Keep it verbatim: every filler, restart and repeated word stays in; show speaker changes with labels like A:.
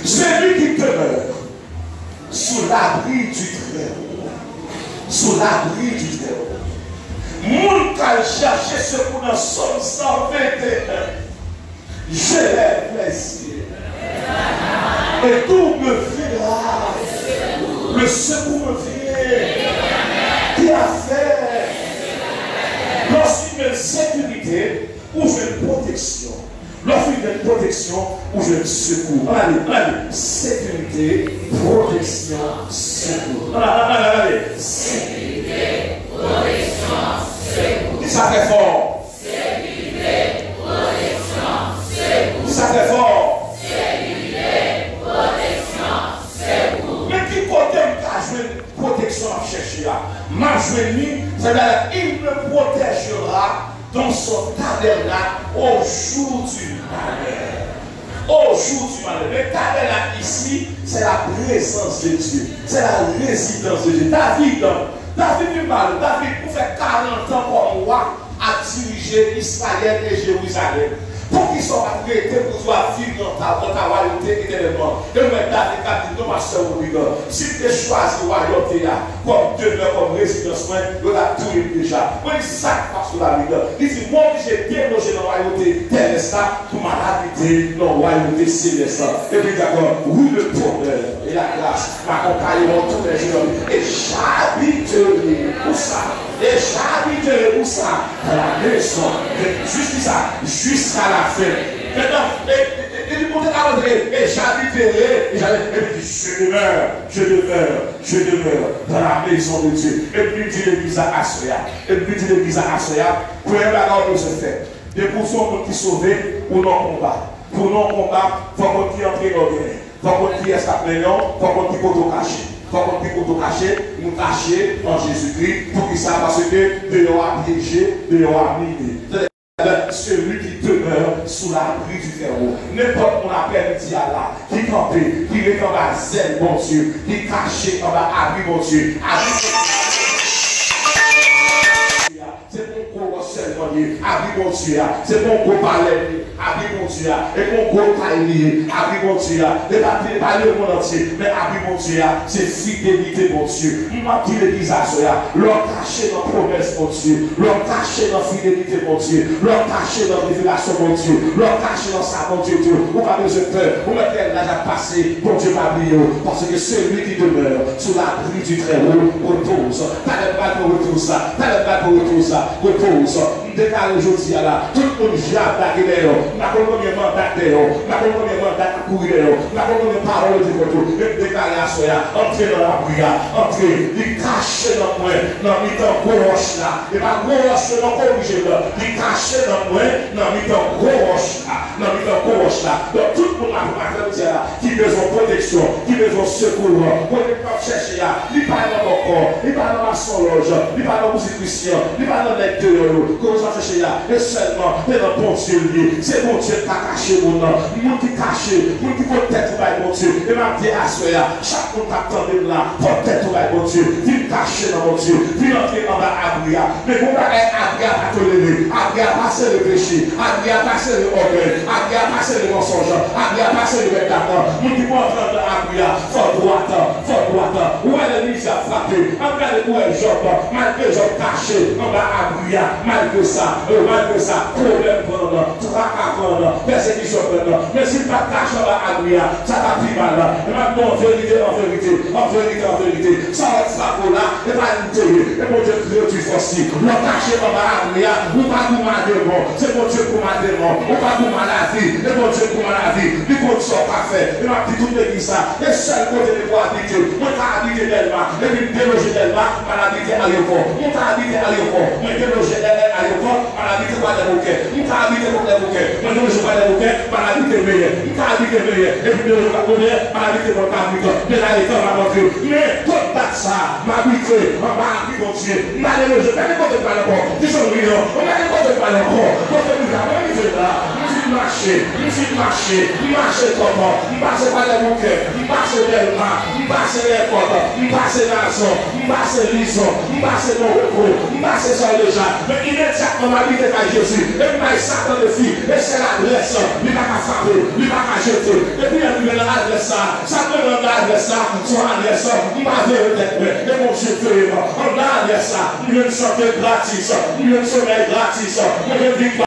A: Celui qui demeure sous l'abri du Très-Haut. Sous l'abri du Très-Haut. Moun qui cherche ce qu'on a Somme cent vingt et un. Je lève les yeux. Et tout me viendra. Le secours me vient. Qui a fait? Lorsqu'il y a une sécurité, ou j'ai une protection. Lorsqu'il y a une protection, ou j'ai un secours. Allez, allez. Sécurité, protection, secours. Allez, allez, allez. Sécurité, protection, secours. Qui ça fait fort? Sécurité, protection, secours. Qui ça fait fort? Sécurité, protection, secours. Mais qui côté m'a joué protection à chercher là? M'a joué, c'est-à-dire il me protégera dans son tabernacle au jour du malheur. Au jour du malheur. Le tabernacle ici, c'est la présence de Dieu. C'est la résidence de Dieu. David, David du mal, David, pour faire quarante ans comme roi, a dirigé Israël et Jérusalem. Pour qu'ils soient arrêtés pour pouvoir vivre dans ta, dans ta royauté éternellement. Et le même David a dit, non, ma soeur, si tu as choisi la royauté comme demeure, comme résidence, il a tout déjà. Moi, il ça passe sur la vie. Il dit, moi, j'ai bien logé dans la royauté terrestre pour m'habiter dans la royauté céleste. Et puis d'accord, oui, le bonheur et la grâce m'accompagneront tous les jours. Et j'habiterai pour ça. Et j'habiterai pour ça dans la maison. Jusqu'à jusqu'à la fin. Maintenant, il dit, et j'habiterai, et je demeure, je demeure, je demeure dans la maison de Dieu. Et puis il dit l'église à Assoya. Et puis il dit l'église à Assoya, pour un bagage de se faire. Et pour ceux qui sont sauvés, ou non combat. Pour non combat, il faut qu'on tire entrer dans le guerre. Il faut qu'on tire sa plénion, il faut qu'on tire pour cacher. Il faut qu'on tire pour cacher, nous cacher en Jésus-Christ, pour qu'il sache parce que Dieu a piégé, Dieu a miné. Celui qui demeure sous l'abri du Très-Haut. N'importe mon appel dit à là, qui campait, qui est en bas zèle, mon Dieu, qui est caché en bas abri, mon Dieu. C'est mon gros seulement, abri, mon Dieu. C'est mon gros palais, abri, mon Dieu. Et mon gros taille, abri, mon Dieu. Et pas le monde entier, mais abri, mon Dieu. C'est fidélité, mon Dieu. Moi qui l'église à cela, leur caché dans la promesse, mon Dieu. Leur caché dans la fidélité, mon Dieu. Leur caché dans la révélation, mon Dieu. Leur caché dans ça, mon Dieu. Vous pas besoin de peur. Vous mettez l'âge à passer, mon Dieu m'a oublié. Parce que celui qui demeure sous l'abri du Très-Haut repose. T'as le pas pour retour ça. T'as le pas pour retour ça. Repose. Déclaré aujourd'hui là, tout le monde j'ai attaqué d'ailleurs. N'a pas combien de mandat d'ailleurs. N'a pas combien de mandat à courir d'ailleurs. N'a pas combien de paroles de votre. Déclaré à soi, entrer dans la prière. Entrer, il cache dans moi. Dans le temps gauche là. Et pas gauche non corrigé là. Il cache dans moi. Dans le temps gauche là. Dans le temps gauche là. Donc tout le monde a là qui besoin de protection, qui besoin de secours. Pour ne pas chercher là. Il parle dans mon corps. Il parle dans ma songe. Il parle dans la musique christienne. Il parle dans les deux. Chercher là, et seulement, mais dans bon Dieu lié. C'est bon Dieu qui a caché mon nom. Mon qui caché, mon qui peut être mon Dieu. Et m'a dit à ce là, chaque monde t'attend là, peut être mon Dieu. Viens cacher dans mon Dieu. Viens entrer en bas abria. Mais mon bas est abria à tolérer. Abria à passer le péché. Abria à passer le orgueil. Abria à passer le mensonge. Abria à passer le bêtement. Mon qui peut entrer dans abria. Fort droite, fort droite. Où est l'ennemi qui a frappé? Regardez où est Job. Malgré Job caché en bas abria. Malgré ça, malgré ça, problème pendant, tracas pendant, persécution pendant, mais si pas caché dans la agria, ça va plus mal là. Et maintenant, en vérité, en vérité, en vérité, en vérité, ça va être frappé là, et pas une télé, et mon Dieu, tu forces, le caché dans la agria, ou pas pour ma démon, c'est mon Dieu pour ma démon, ou pas pour maladie, et mon Dieu pour maladie, du coup, tu sors pas fait, et m'a dit tout l'église ça, et seul côté de voir habiter, moi t'as habité tellement, et puis déloger tellement, maladie à l'aéroport, moi t'as habité à l'aéroport, moi déloger à l'aéroport. On habite pas les bouquets, on a habité pour les bouquets, on ne joue pas les bouquets, on a habité meilleur, on a habité meilleur, et puis on ne joue pas meilleur, on a habité pour le cabinet, mais là les temps m'a montré, mais tout ça m'a habité, on m'a habité mon Dieu, on a les loger, on a les côtés pas les corps, ils sont brillants, on a les côtés pas les corps, on a les côtés pas les corps, fin marcher, il fin marcher, il marche comment, il passe par les bouquets, il passe les bras, il passe les portes, il passe la zone, il passe l'ison, il passe mon repos, il passe sur le gens. Mais immédiatement, ma vie est à Jésus. Et il m'a Satan de fille, et c'est l'adresse, il va pas frapper, il va pas jeter. Et puis il a l'adresse, ça peut rendre l'adresse, son adresse, il va venir d'être prêt. Et mon Dieu fait, on a l'adresse, il veut une santé gratis, il veut une sommeil gratis, il veut une victoire.